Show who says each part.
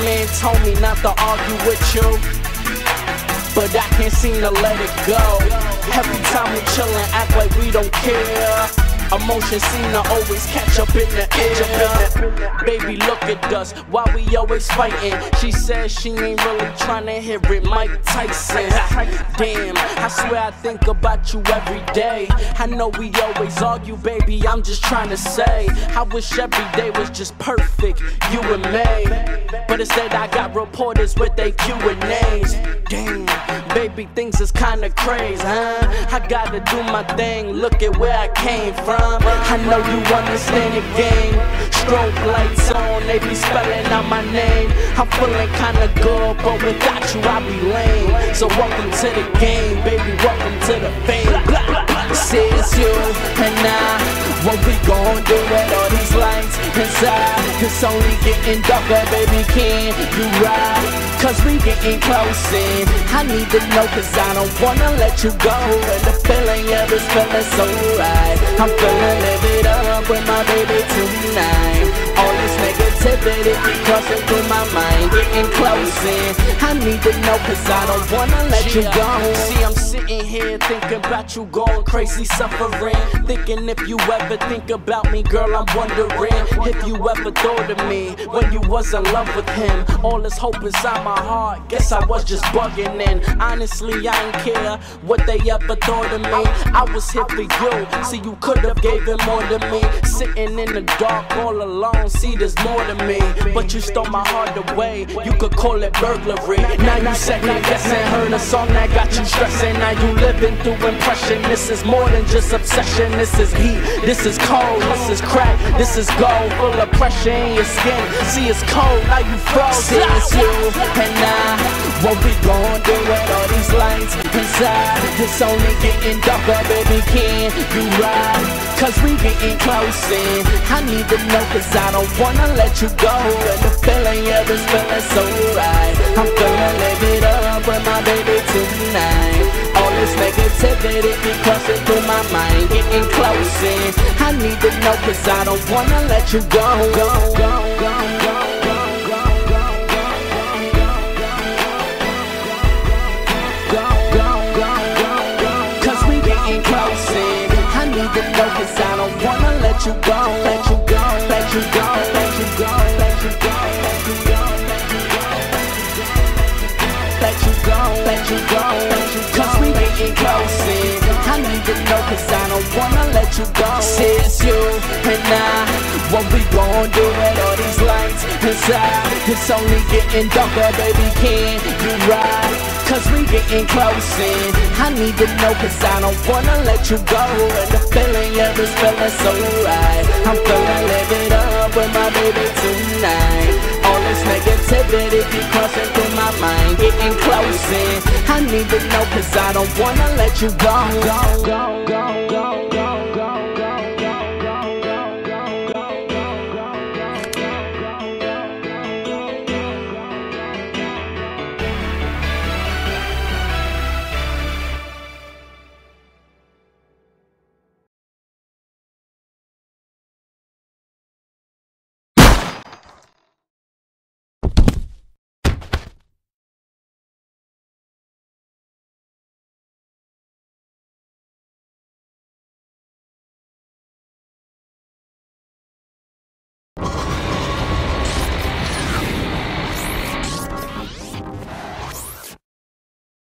Speaker 1: man told me not to argue with you, but I can't seem to let it go. Every time we chillin', act like we don't care. Emotions seem to always catch up in the air. Baby, look at us, why we always fighting? She says she ain't really trying to hear it, Mike Tyson. Damn, I swear I think about you every day. I know we always argue, baby, I'm just trying to say I wish every day was just perfect, you and me. But instead I got reporters with their Q&As. Damn, baby, things is kinda crazy, huh? I gotta do my thing, look at where I came from. I know you understand the game. Strobe lights on, they be spelling out my name. I'm feeling kinda good, but without you I be lame. So welcome to the game, baby, welcome to the fame. Say it's you and I, what we gon' do with all these lights inside? It's only getting darker, baby, can you ride? Cause we getting close in. I need to know cause I don't wanna let you go. And the feeling, yeah, this feeling so right. I'm feeling live it up with my baby tonight. All this negativity be crossing through my mind. Getting close in. I need to know cause I don't wanna let you go. See, I'm sitting here thinking about you going crazy, suffering. Thinking if you ever think about me, girl, I'm wondering if you ever thought of me when you was in love with him. All this hope inside my heart, guess I was just bugging. And honestly, I ain't care what they ever thought of me. I was here for you, see you could've gave it more than me. Sitting in the dark all alone, see there's more to me. But you stole my heart away, you could call it burglary. Now you second guessing, heard a song that got you stressing. Now you living through impression. This is more than just obsession. This is heat, this is cold, this is crack, this is gold. Full of pressure in your skin, see it's cold, now you froze. See it's you and I, what we gon' do with all these lights inside? It's only getting darker, baby, can you ride? Cause we getting close in. I need to know cause I don't wanna let you go. And the feeling, yeah, this feeling so right. I'm feeling live it up with my baby tonight. All this negativity be crossing through my mind. Getting close in. I need to know cause I don't wanna let you go. Cause we getting close in. I need to know cause I don't wanna let you go. Let you go, let you go, let you go, let you go, let you go, let you go, let you go, let you go. Cause we getting close in. I need to know cause I don't wanna let you go. Say it's you and I, what we gon' do with all these lights inside? It's only getting darker, baby, can you ride? Cause we getting close in. I need to know cause I don't wanna let you go. And the feeling, yeah, this feeling so right. I'm feeling live it up with my baby tonight. All this negativity be crossing through my mind. Getting close in. I need to know cause I don't wanna let you go.